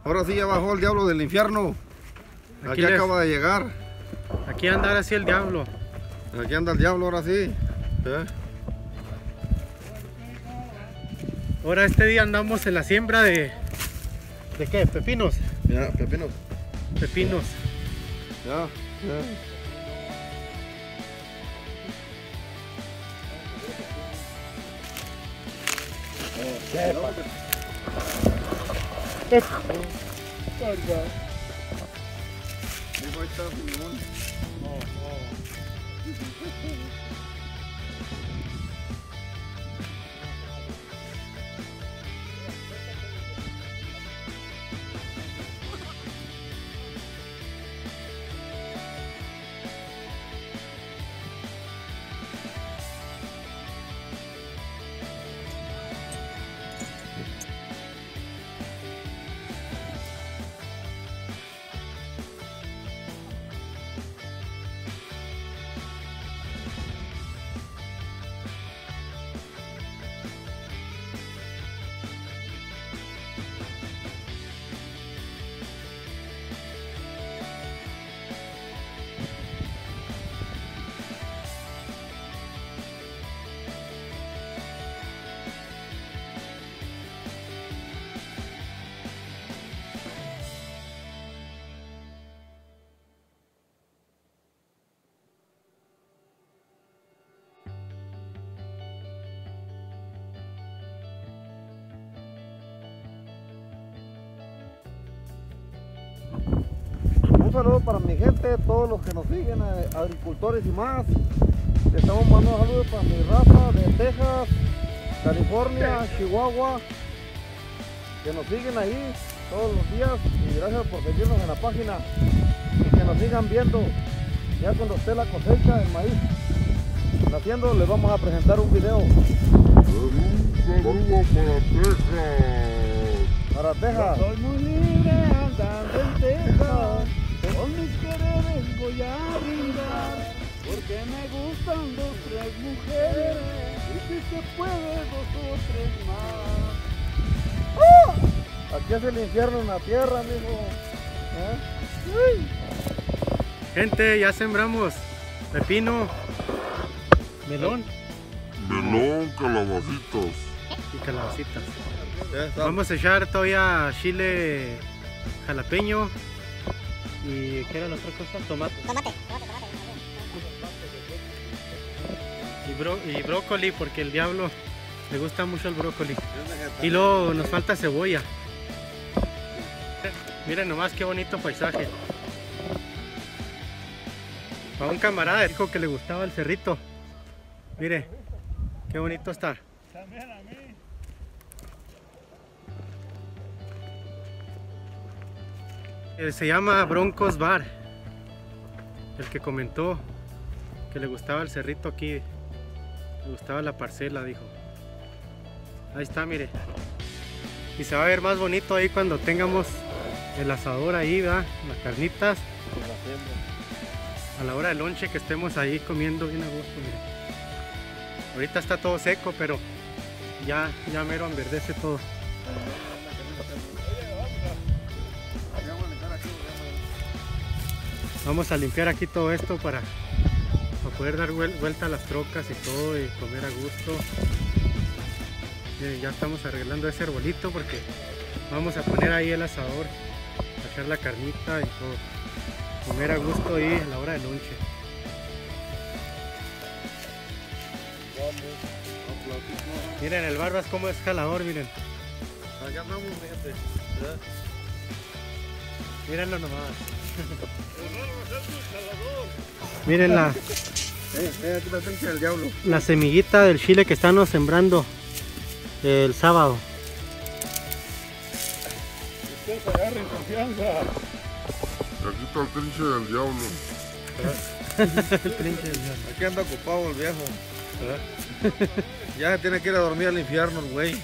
Ahora sí ya bajó el diablo del infierno. Aquí acaba de llegar. Aquí anda ahora sí el diablo. Aquí anda el diablo ahora sí. Ahora este día andamos en la siembra de... ¿De qué? ¿Pepinos? Ya, pepinos. Pepinos. Ya. Un saludo para mi gente, todos los que nos siguen, agricultores y más. Le estamos mandando saludos para mi raza de Texas, California, Chihuahua, que nos siguen ahí todos los días, y gracias por seguirnos en la página y que nos sigan viendo. Ya cuando esté la cosecha del maíz naciendo, les vamos a presentar un video. Un saludo para Texas. Para Texas. Soy muy libre andando en Texas, con mis quereres voy a brindar, porque me gustan 2 o 3 mujeres, y si se puede 2 o 3 más. Aquí es el infierno en la tierra, amigo. Gente, ya sembramos pepino, melón Melón, calabacitas. y calabacitas. Ya está. Vamos a echar todavía chile jalapeño y ¿qué era la otra cosa? Tomate. Y brócoli, porque el diablo le gusta mucho el brócoli. Y luego nos falta cebolla. Miren nomás qué bonito paisaje. A un camarada dijo que le gustaba el cerrito. Mire, qué bonito está. También a mí. Se llama Broncos Bar. El que comentó que le gustaba el cerrito aquí. Le gustaba la parcela, dijo. Ahí está, mire. Y se va a ver más bonito ahí cuando tengamos el asador ahí, ¿verdad? Las carnitas. A la hora del lonche que estemos ahí comiendo bien a gusto, mire. Ahorita está todo seco, pero ya mero enverdece todo. Vamos a limpiar aquí todo esto para poder dar vuelta a las trocas y todo y comer a gusto. Miren, ya estamos arreglando ese arbolito porque vamos a poner ahí el asador, a echar la carnita y todo. Comer a gusto ahí a la hora del lonche. Miren el Barbas como es jalador, miren. Acá andamos, gente. Mírenlo nomás. Miren Aquí la trincha del diablo. la semillita del chile que estamos sembrando el sábado. Ustedes agarren confianza. Aquí está el trinche del diablo. El trinche del diablo. Aquí anda ocupado el viejo. Ya se tiene que ir a dormir al infierno el güey.